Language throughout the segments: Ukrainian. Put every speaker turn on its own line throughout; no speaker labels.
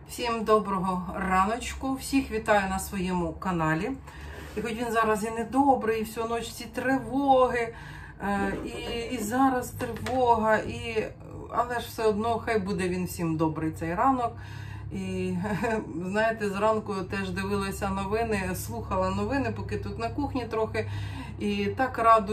Всім доброго раночку, всіх вітаю на своєму каналі. І хоч він зараз і недобрий, і всю ніч ці тривоги, і зараз тривога, але ж все одно хай буде він всім добрий цей ранок. І знаєте, зранку теж дивилася новини, слухала новини, поки тут на кухні трохи, і так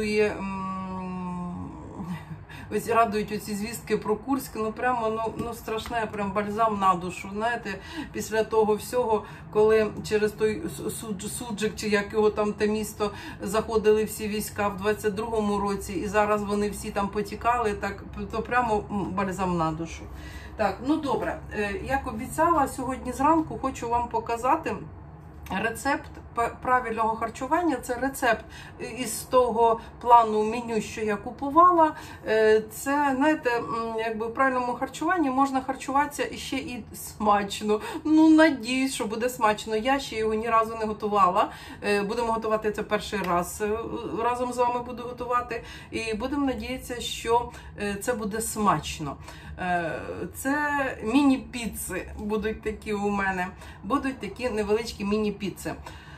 радують оці звістки про Курськ, прямо страшне, прям бальзам на душу. Знаєте, після того всього, коли через той Суджик, чи як його там те місто, заходили всі війська в 22-му році, і зараз вони всі там потікали, так, то прямо бальзам на душу. Так, добре, як обіцяла, сьогодні зранку хочу вам показати рецепт правильного харчування. Це рецепт із того плану меню, що я купувала. Це, знаєте, якби в правильному харчуванні можна харчуватися ще і смачно. Надіюсь, що буде смачно. Я ще його ні разу не готувала. Будемо готувати це перший раз. Разом з вами буду готувати. І будемо надіятися, що це буде смачно. Це міні-піци будуть такі у мене. Будуть такі невеличкі міні-піци.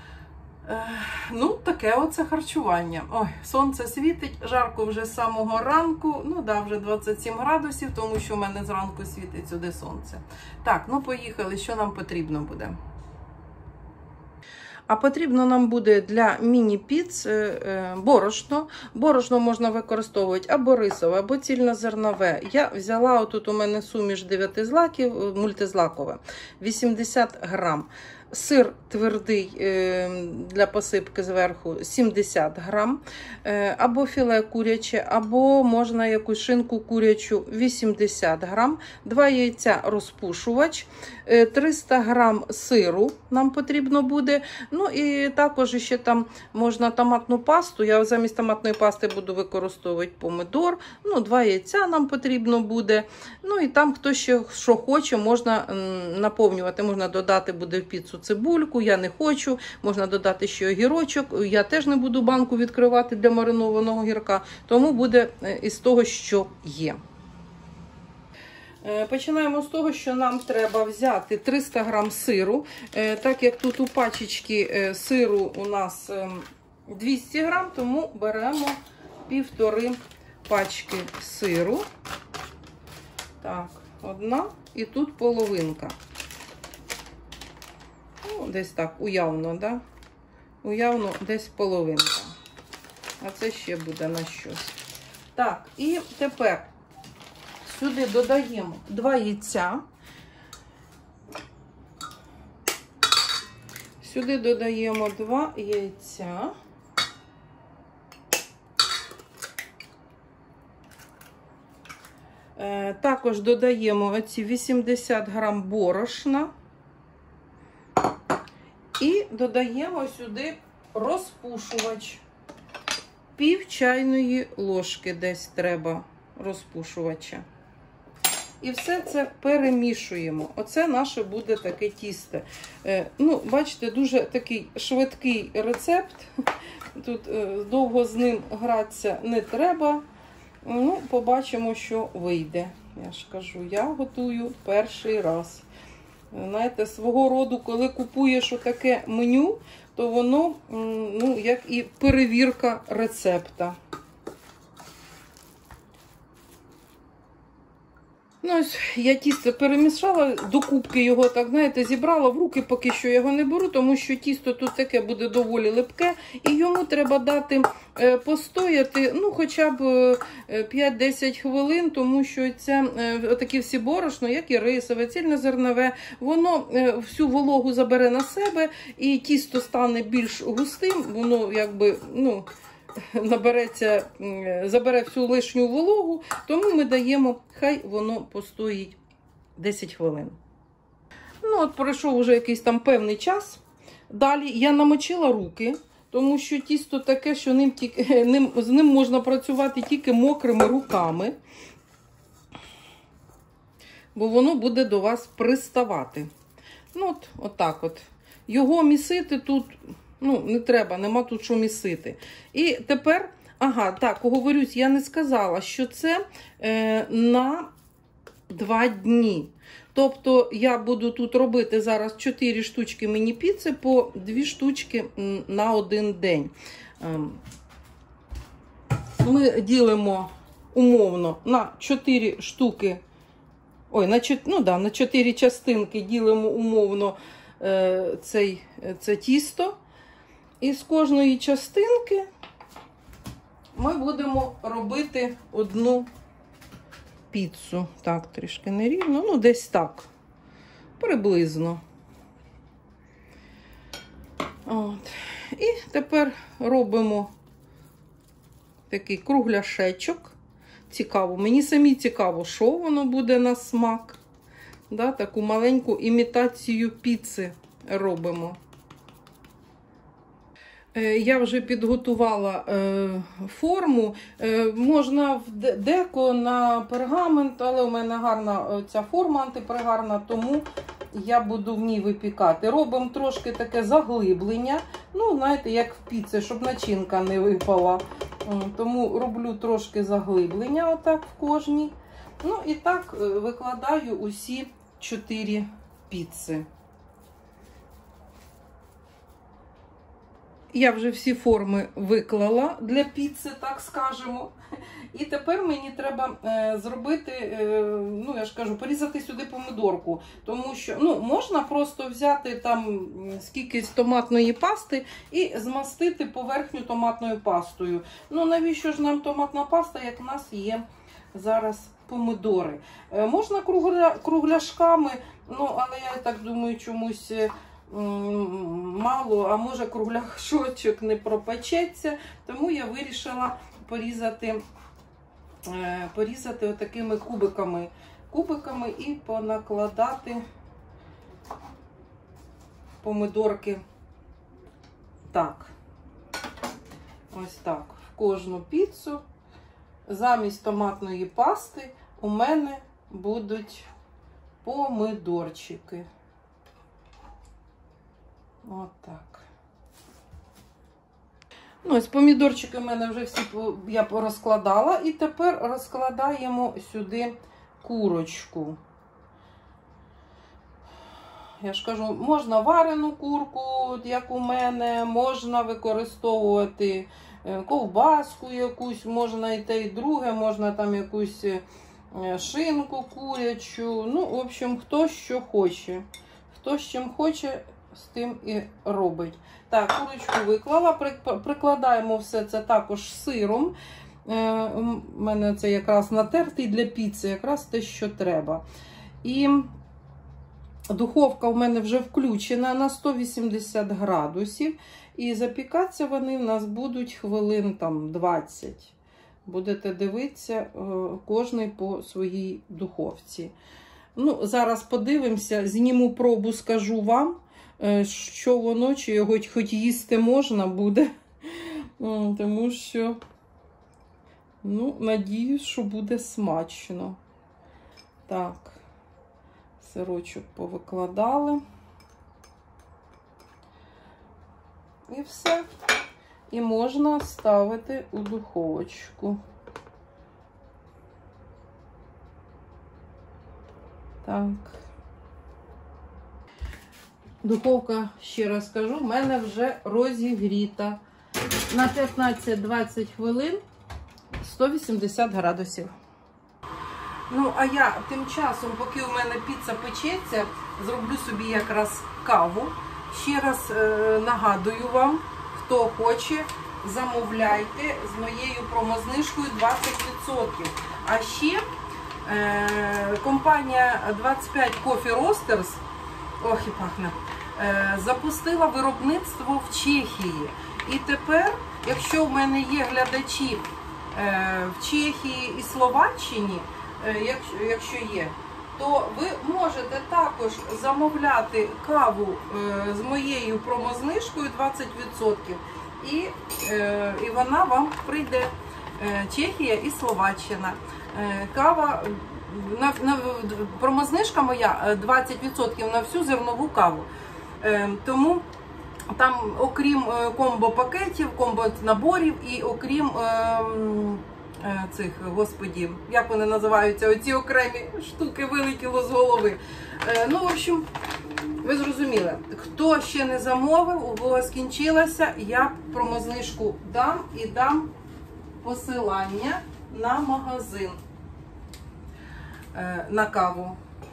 Таке оце харчування. Ой, сонце світить, жарко вже з самого ранку. Вже 27 градусів, тому що в мене зранку світить сюди сонце. Так, поїхали, що нам потрібно буде. А потрібно нам буде для міні-піц борошно. Борошно можна використовувати або рисове, або цільнозернове. Я взяла, отут у мене суміш 9 злаків, мультизлакове, 80 грам. Сир твердий для посипки зверху 70 грам, або філе куряче, або можна якусь шинку курячу 80 грам, 2 яйця розпушувач, 300 грам сиру нам потрібно буде, і також ще там можна томатну пасту, я замість томатної пасти буду використовувати помидор, 2 яйця нам потрібно буде, і там хто ще що хоче, можна наповнювати, можна додати буде в піцу цибульку, я не хочу, можна додати ще огірочок, я теж не буду банку відкривати для маринованого гірка, тому буде із того, що є. Починаємо з того, що нам треба взяти 300 грам сиру, так як тут у пачечці сиру у нас 200 грам, тому беремо 1,5 пачки сиру. Так, одна і тут половинка. Десь так, уявно, да? Уявно, десь половинка. А це ще буде на щось. Так, і тепер сюди додаємо 2 яйця. Сюди додаємо 2 яйця. Також додаємо оці 80 грам борошна. І додаємо сюди розпушувач. Пів чайної ложки десь треба розпушувача. І все це перемішуємо. Оце наше буде таке тісто. Бачите, дуже такий швидкий рецепт. Тут довго з ним гратися не треба. Побачимо, що вийде. Я ж кажу, я готую перший раз. Знаєте, свого роду, коли купуєш отаке меню, то воно, як і перевірка рецепта. Ось, я тісто перемішала, до кубки його, так, знаєте, зібрала в руки, поки що його не беру, тому що тісто тут таке буде доволі липке, і йому треба дати постояти, хоча б 5-10 хвилин, тому що це отакі всі борошно, як і рисове, цільнозернове, воно всю вологу забере на себе, і тісто стане більш густим, воно якби, забере всю лишню вологу, тому ми даємо, хай воно постоїть 10 хвилин. Пройшов вже якийсь там певний час. Далі я намочила руки, тому що тісто таке, що з ним можна працювати тільки мокрими руками, бо воно буде до вас приставати. Отак от. Його місити тут не треба, нема тут що місити. І тепер, говорюсь, я не сказала, що це на 2 дні. Тобто я буду тут робити зараз 4 штучки міні-піци по 2 штучки на 1 день. Ми ділимо умовно на 4 штуки, на 4 частинки ділимо умовно це тісто. І з кожної частинки ми будемо робити одну піцу. Так, трішки нерівно, ну десь так, приблизно. От. І тепер робимо такий кругляшечок. Цікаво, мені самі цікаво, що воно буде на смак. Да, таку маленьку імітацію піци робимо. Я вже підготувала форму. Можна в деко на пергамент, але у мене гарна ця форма антипригарна, тому я буду в ній випікати. Робимо трошки таке заглиблення, ну, знаєте, як в піці, щоб начинка не випала. Тому роблю трошки заглиблення отак в кожній. Ну і так викладаю усі 4 піци. Я вже всі форми виклала для піци, так скажемо. І тепер мені треба зробити, ну я ж кажу, порізати сюди помидорку. Тому що, ну, можна просто взяти там скількись томатної пасти і змастити поверхню томатною пастою. Ну, навіщо ж нам томатна паста, як в нас є зараз помидори? Можна кругляшками, ну, але я так думаю, чомусь мало, а може кругляшочок не пропечеться, тому я вирішила порізати отакими кубиками і понакладати помидорки так. Ось так. В кожну піцу замість томатної пасти у мене будуть помидорчики. От так. Ну, ось помідорчики в мене вже всі я порозкладала. І тепер розкладаємо сюди курочку. Я ж кажу, можна варену курку, як у мене, можна використовувати ковбаску якусь, можна і те, і друге, можна там якусь шинку курячу. Ну, в общем, хто що хоче. Хто з чим хоче, з тим і робить. Так, курочку виклала, прикладаємо все це також сиром. У мене це якраз натертий для піци, якраз те, що треба. І духовка в мене вже включена на 180 градусів. І запікатися вони в нас будуть хвилин там 20. Будете дивитися кожний по своїй духовці. Ну, зараз подивимося, зніму пробу, скажу вам, що воно, чи його хоч їсти можна буде. Тому що, ну, надіюсь, що буде смачно. Так, сирочок повикладали. І все. І можна ставити у духовочку. Так. Духовка, ще раз кажу, в мене вже розігріта на 15-20 хвилин 180 градусів. Ну, а я тим часом, поки у мене піца печеться, зроблю собі якраз каву. Ще раз нагадую вам, хто хоче, замовляйте з моєю промознижкою 20%. А ще компанія 25 Coffee Roasters, ох і пахне, запустила виробництво в Чехії. І тепер, якщо в мене є глядачі в Чехії і Словаччині, якщо є, то ви можете також замовляти каву з моєю промознижкою 20%. І вона вам прийде, Чехія і Словаччина. Кава, промознижка моя 20% на всю зернову каву. Тому там, окрім комбо-пакетів, комбо-наборів і окрім цих, господі, як вони називаються, оці окремі штуки вилетіло з голови. Ну, в общем, ви зрозуміли, хто ще не замовив, увага скінчилася, я промознижку дам і дам посилання на магазин, на каву.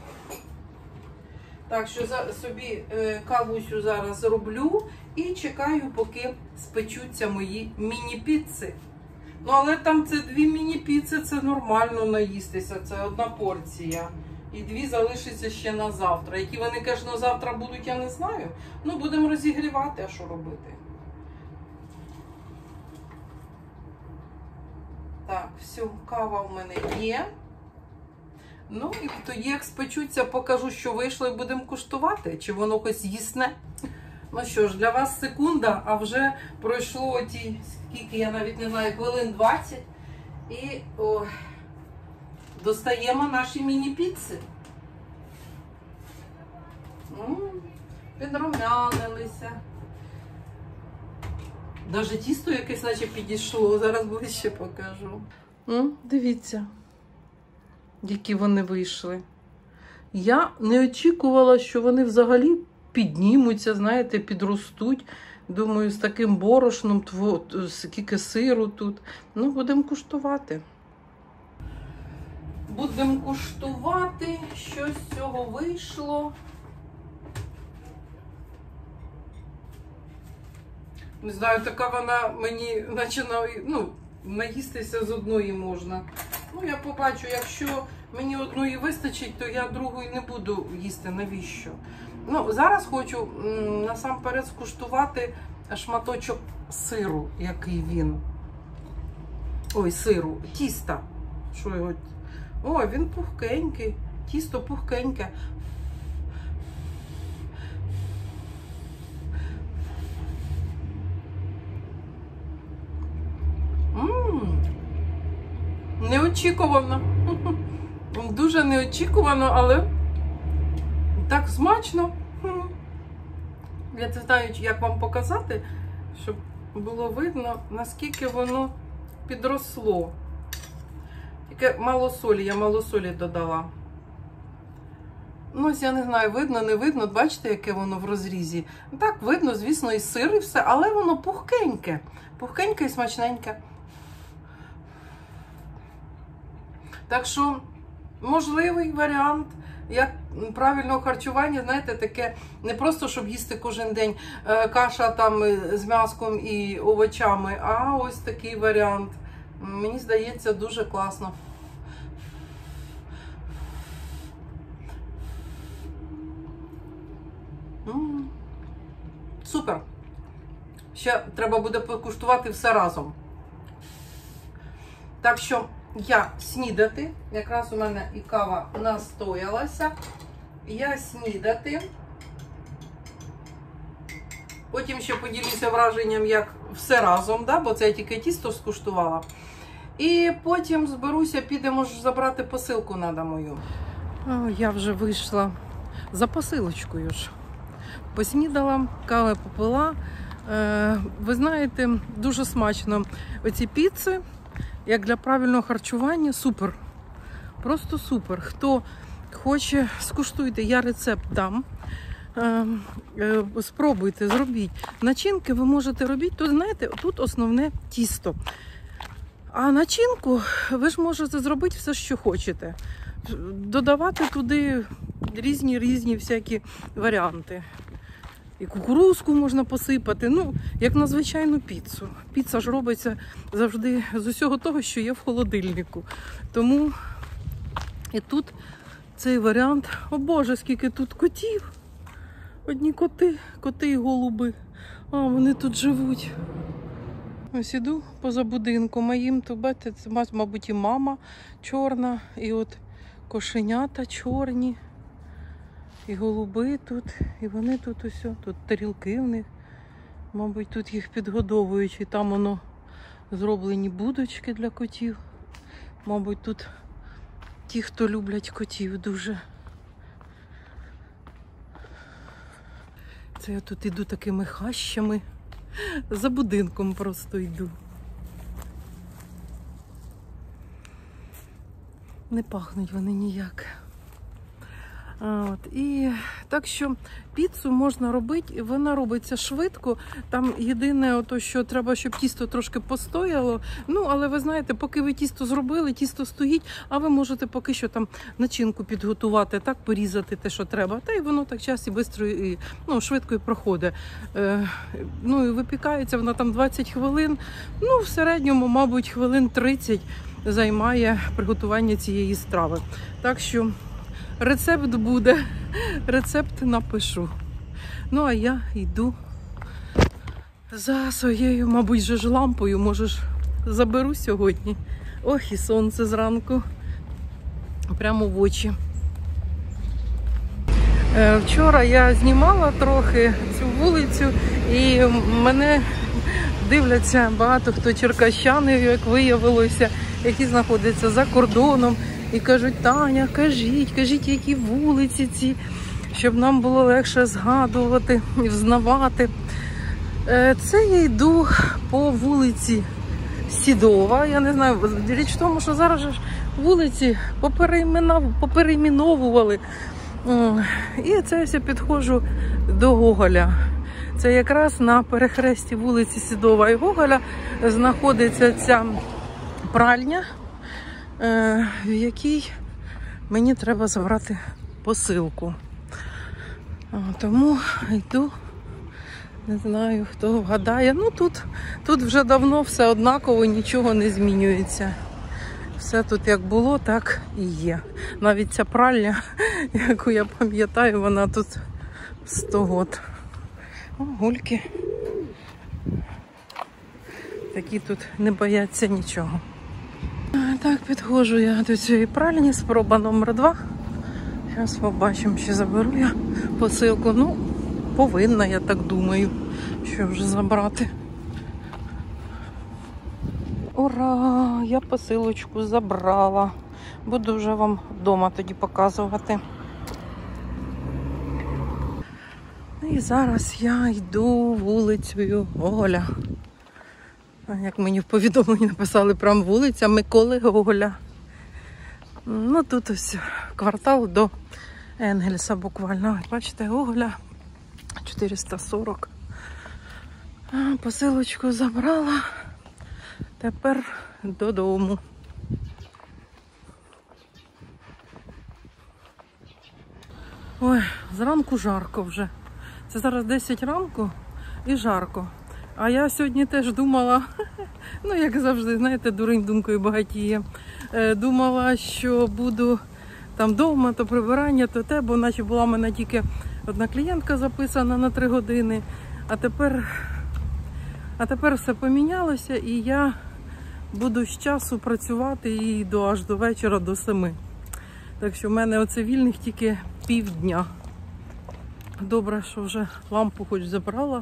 Так що собі кавусю зараз роблю і чекаю, поки спечуться мої міні-піци. Ну, але там це 2 міні-піци, це нормально наїстися, це 1 порція. І 2 залишиться ще на завтра. Які вони, звісно, завтра будуть, я не знаю. Ну, будемо розігрівати, а що робити. Так, все, кава в мене є. Ну, і тоді, як спечуться, покажу, що вийшло, і будемо куштувати, чи воно хоч їсне. Ну що ж, для вас секунда, а вже пройшло ті, скільки, я навіть не знаю, хвилин 20. І достаємо наші міні-піци. Підрумянилися. Навіть тісто якесь наче підійшло, зараз ближче покажу. Дивіться, які вони вийшли. Я не очікувала, що вони взагалі піднімуться, знаєте, підростуть. Думаю, з таким борошном, скільки сиру тут. Ну, будемо куштувати. Будемо куштувати, що з цього вийшло. Не знаю, така вона мені починає, наїстися з одної можна. Ну, я побачу, якщо мені одної вистачить, то я другої не буду їсти. Навіщо? Ну, зараз хочу насамперед скуштувати шматочок сиру, який він. Ой, сиру, тіста. Що його? Ой, він пухкенький. Тісто пухкеньке. Неочікувано. Дуже неочікувано, але так смачно. Я не знаю, як вам показати, щоб було видно, наскільки воно підросло. Тільки мало солі, я мало солі додала. Ну, ось я не знаю, видно, не видно, бачите, яке воно в розрізі. Так, видно, звісно, і сир, і все, але воно пухкеньке. Пухкеньке і смачненьке. Так що, можливий варіант, як правильного харчування, знаєте, таке, не просто, щоб їсти кожен день каша там з м'яском і овочами, а ось такий варіант. Мені здається, дуже класно. Супер. Ще треба буде покуштувати все разом. Так що я снідати, якраз у мене і кава настоялася. Я снідати. Потім ще поділюся враженням, як все разом, да? Бо це я тільки тісто скуштувала. І потім зберуся, підемо ж забрати посилку треба мою. Я вже вийшла за посилочкою ж. Поснідала, кави попила. Ви знаєте, дуже смачно. Оці піци, як для правильного харчування, супер. Просто супер. Хто хоче, скуштуйте, я рецепт дам. Спробуйте, зробіть. Начинки ви можете робити, то знаєте, тут основне тісто. А начинку ви ж можете зробити все, що хочете. Додавати туди різні всякі варіанти. І кукурузку можна посипати, ну, як на звичайну піцу. Піца ж робиться завжди з усього того, що є в холодильнику. Тому і тут цей варіант. О Боже, скільки тут котів. Одні коти і голуби. А, вони тут живуть. Ось іду поза будинком, а їм, то, бачите, це, мабуть, і мама чорна, і от кошенята чорні, і голуби тут, і вони тут ось, тут тарілки в них, мабуть, тут їх підгодовують, і там воно зроблені будочки для котів. Мабуть, тут ті, хто люблять котів дуже. Це я тут іду такими хащами. За будинком просто йду. Не пахнуть вони ніяк. І так що піцу можна робити, вона робиться швидко. Там єдине, що треба, щоб тісто трошки постояло. Ну, але ви знаєте, поки ви тісто зробили, тісто стоїть, а ви можете поки що там начинку підготувати, так, порізати те, що треба. Та й воно так час і швидко, швидко і проходить. І випікається вона там 20 хвилин. Ну, в середньому, мабуть, хвилин 30 займає приготування цієї страви. Так що рецепт буде, рецепт напишу. Ну, а я йду за своєю, мабуть, же ж лампою, може ж заберу сьогодні. Ох, і сонце зранку, прямо в очі. Вчора я знімала трохи цю вулицю, і мене дивляться багато хто черкащани, як виявилося, які знаходяться за кордоном. І кажуть: Таня, кажіть, які вулиці ці, щоб нам було легше згадувати, взнавати. Це я йду по вулиці Сідова. Я не знаю, річ в тому, що зараз ж вулиці поперейменовували. І це я підходжу до Гоголя. Це якраз на перехресті вулиці Сідова і Гоголя знаходиться ця пральня, в якій мені треба забрати посилку. Тому йду, не знаю, хто вгадає. Ну, тут вже давно все однаково, нічого не змінюється. Все тут як було, так і є. Навіть ця пральня, яку я пам'ятаю, вона тут 100 років. Гульки. Такі тут не бояться нічого. Так, підходжу я до цієї пральні, спроба номер 2. Зараз побачимо, чи заберу я посилку. Ну, повинна, я так думаю, що вже забрати. Ура! Я посилочку забрала. Буду вже вам вдома тоді показувати. І зараз я йду вулицею Гоголя. Як мені в повідомленні написали, прям вулиця Миколи Гоголя. Ну, тут ось квартал до Енгельса буквально. Бачите, Гоголя 440. Посилочку забрала. Тепер додому. Ой, зранку жарко вже. Це зараз 10 ранку і жарко. А я сьогодні теж думала, ну як завжди, знаєте, дурень думкою багатіє. Думала, що буду там вдома, то прибирання, то те, бо наче була в мене тільки одна клієнтка записана на 3 години. А тепер все помінялося, і я буду з часу працювати і аж до вечора, до 7. Так що в мене оце вільних тільки півдня. Добре, що вже лампу хоч забрала.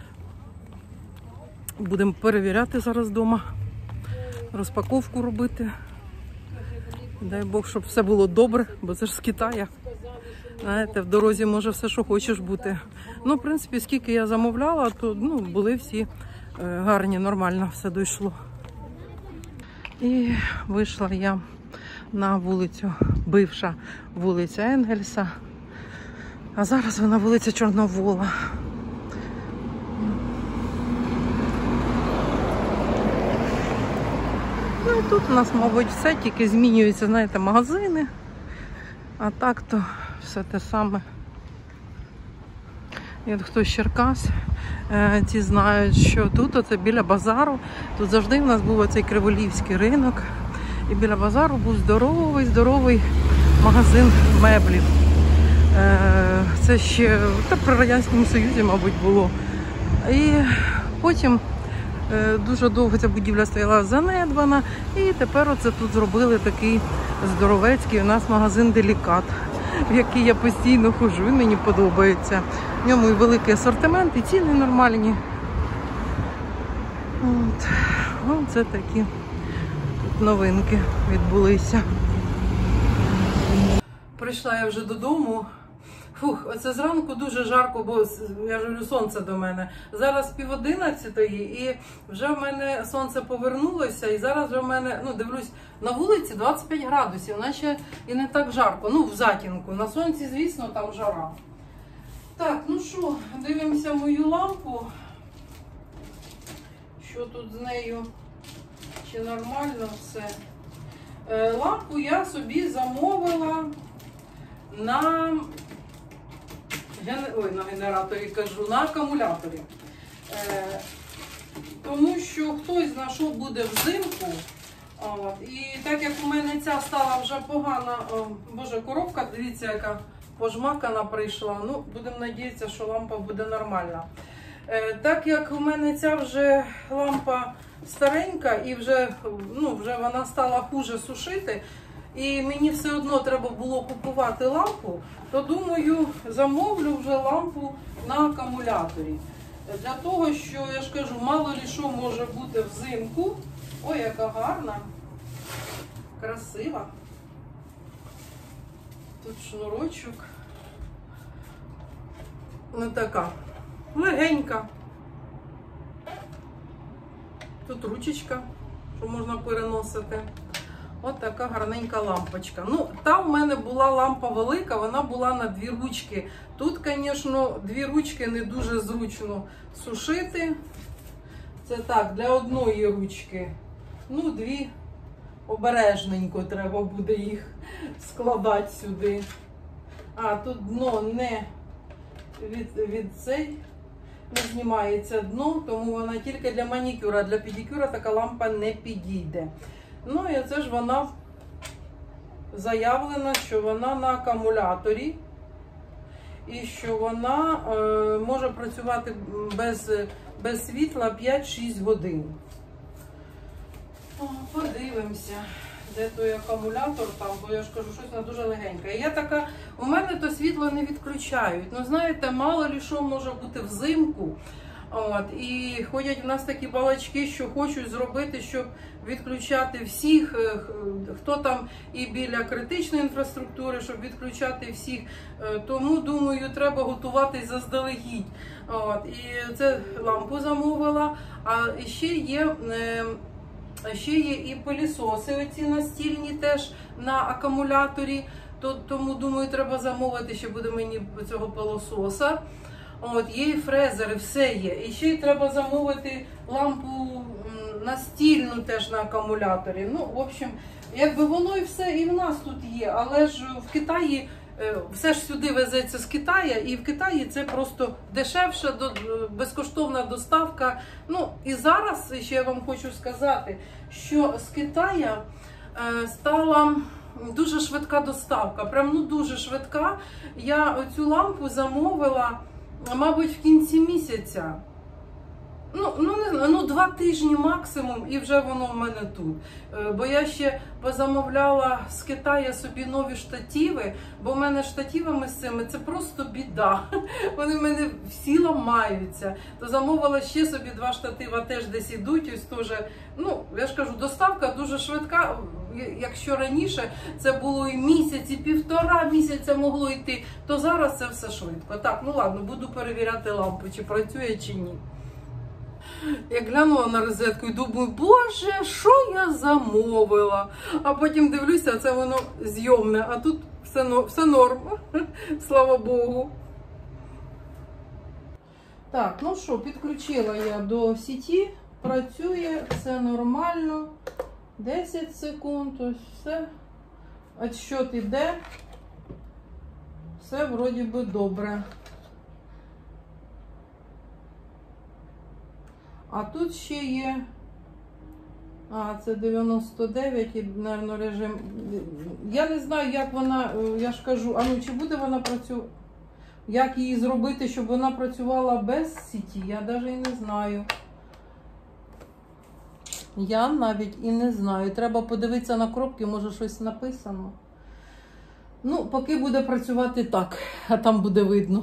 Будемо перевіряти зараз вдома, розпаковку робити. Дай Бог, щоб все було добре, бо це ж з Китаю. Знаєте, в дорозі може все, що хочеш бути. Ну, в принципі, скільки я замовляла, то були всі гарні, нормально все дійшло. І вийшла я на вулицю, бивша вулиця Енгельса, а зараз вона вулиця Чорновола. Ну і тут у нас, мабуть, все, тільки змінюються, знаєте, магазини, а так то все те саме. І от хто з Черкас, ті знають, що тут, оце біля базару, тут завжди в нас був оцей Криволівський ринок, і біля базару був здоровий магазин меблів. Це ще при Радянському Союзі, мабуть, було. І потім дуже довго ця будівля стояла занедбана, і тепер оце тут зробили такий здоровецький у нас магазин «Делікат», в який я постійно ходжу, він мені подобається. В ньому і великий асортимент, і ціни нормальні. Оце такі тут новинки відбулися. Прийшла я вже додому. Фух, оце зранку дуже жарко, бо я ж говорю, сонце до мене. Зараз 10:30 і вже в мене сонце повернулося, і зараз вже в мене, ну, дивлюсь, на вулиці 25 градусів, наче і не так жарко, ну, в затінку. На сонці, звісно, там жара. Так, ну що, дивимося мою лампу. Що тут з нею? Чи нормально все? Лампу я собі замовила на генераторі, кажу, на акумуляторі. Тому що хтось знайшов буде взимку. І так як у мене ця стала вже погана, боже, коробка, дивіться, яка пожмакана прийшла. Ну, будемо надіятися, що лампа буде нормальна. Так як у мене ця вже лампа старенька і вже, ну, вже вона стала хуже сушити, і мені все одно треба було купувати лампу, то думаю, замовлю вже лампу на акумуляторі. Для того, що, я ж кажу, мало ли що може бути взимку. Ой, яка гарна, красива. Тут шнурочок. Ну така, легенька. Тут ручечка, що можна переносити. От така гарненька лампочка. Ну, та в мене була лампа велика, вона була на 2 ручки. Тут, звісно, 2 ручки не дуже зручно сушити. Це так, для одної ручки. Ну, 2 обережненько треба буде їх складати сюди. А, тут дно не від цей. Не знімається дно, тому вона тільки для манікюра. Для педикюра така лампа не підійде. Ну і це ж вона заявлена, що вона на акумуляторі і що вона може працювати без світла 5-6 годин. Подивимося, де той акумулятор там, бо я ж кажу, щось вона дуже легенька. І я така, у мене то світло не відключають. Ну, знаєте, мало ли що може бути взимку. От, і ходять в нас такі балачки, що хочуть зробити, щоб відключати всіх, хто там і біля критичної інфраструктури, щоб відключати всіх. Тому, думаю, треба готуватись заздалегідь. От, і це лампу замовила, а ще є і пилісоси оці настільні теж на акумуляторі. Тому, думаю, треба замовити, ще буде мені цього пилососа. От, є і фрезери, все є. І ще й треба замовити лампу настільну теж на акумуляторі. Ну, в общем, якби воно і все і в нас тут є, але ж в Китаї, все ж сюди везеться з Китаю, і в Китаї це просто дешевша, безкоштовна доставка. Ну, і зараз, ще я вам хочу сказати, що з Китаю стала дуже швидка доставка, прям, ну, дуже швидка. Я оцю лампу замовила, мабуть, в кінці місяця. Ну, 2 тижні максимум, і вже воно в мене тут. Бо я ще позамовляла з Китаю собі нові штативи, бо в мене штативами з цими це просто біда. Вони в мене всі ламаються. То замовила ще собі 2 штатива, теж десь ідуть, ось теж. Ну, я ж кажу, доставка дуже швидка. Якщо раніше це було і місяць, і 1,5 місяця могло йти, то зараз це все швидко. Так, ну ладно, буду перевіряти лампу, чи працює, чи ні. Я глянула на розетку і думаю, боже, що я замовила? А потім дивлюся, це воно зйомне, а тут все норм, слава Богу. Так, ну що, підключила я до сіті, працює, все нормально. 10 секунд, ось все. Отсчет іде. Все вроді би добре. А тут ще є, це 99 і, мабуть, режим. Я не знаю, як вона, я ж кажу, чи буде вона працювати, як її зробити, щоб вона працювала без сіті, я навіть і не знаю. Я навіть і не знаю. Треба подивитися на кнопки, може щось написано. Ну, поки буде працювати так, а там буде видно.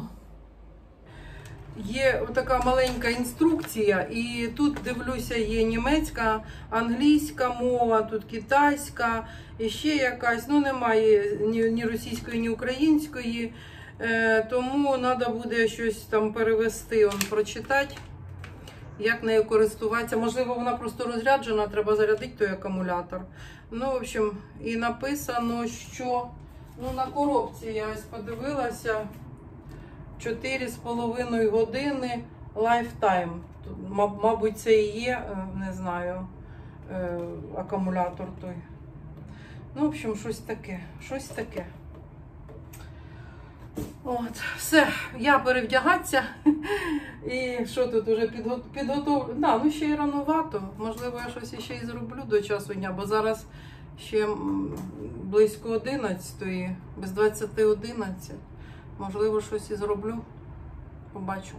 Є така маленька інструкція, і тут, дивлюся, є німецька, англійська мова, тут китайська, і ще якась, ну немає ні російської, ні української. Тому треба буде щось там перевести, прочитати, як нею користуватися. Можливо, вона просто розряджена, треба зарядити той акумулятор. Ну, в общем, і написано, що на коробці я ось подивилася 4,5 години lifetime. Мабуть, це і є, не знаю, акумулятор той. Ну, в общем, щось таке, щось таке. От, все, я перевдягатися. І що тут уже підготовлю? Да, ну ще й ранувато. Можливо, я щось ще й зроблю до часу дня, бо зараз ще близько 11, без 20:11. Можливо, щось і зроблю. Побачу.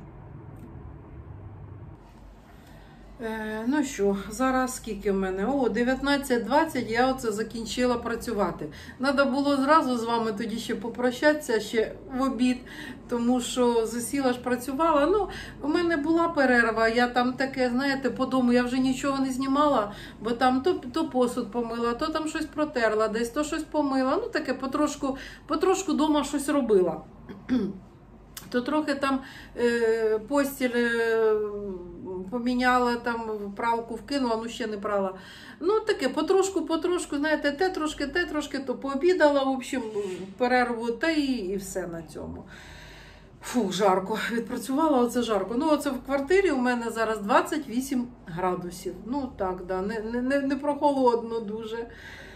Ну що, зараз скільки в мене? 19:20, я оце закінчила працювати. Треба було зразу з вами тоді ще попрощатися, ще в обід, тому що засіла ж працювала. Ну, у мене була перерва, я там таке, знаєте, по дому я вже нічого не знімала, бо там то посуд помила, то там щось протерла, десь то щось помила. Ну, таке потрошку дома щось робила. То трохи там постіль поміняла, там пралку вкинула, ну ще не прала. Ну таке, потрошку, знаєте, те трошки, то пообідала, в общем, перерву, та і все на цьому. Фу, жарко, відпрацювала, оце жарко. Ну, оце в квартирі у мене зараз 28 градусів. Ну так, да, не прохолодно дуже.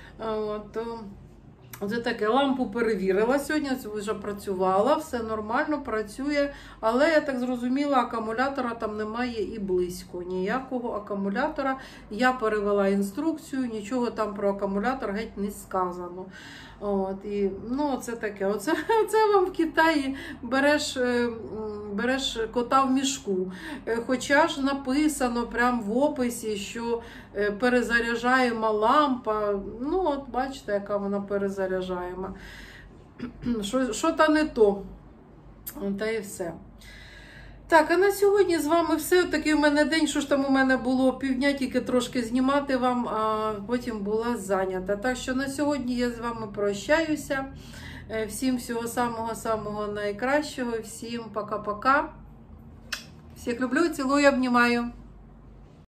Оце таке, лампу перевірила сьогодні, вже працювала, все нормально, працює, але я так зрозуміла, акумулятора там немає і близько, ніякого акумулятора. Я перевела інструкцію, нічого там про акумулятор геть не сказано. От, і, ну, це таке, оце вам в Китаї береш кота в мішку. Хоча ж написано прямо в описі, що перезаряджаєма лампа. Ну, от бачите, яка вона перезаряджаєма. Що та не то. Та і все. Так, а на сьогодні з вами все. Такий у мене день, що ж там у мене було півдня, тільки трошки знімати вам, а потім була зайнята. Так що на сьогодні я з вами прощаюся. Всім всього самого-самого найкращого. Всім пока-пока. Всіх люблю, цілую, обнімаю.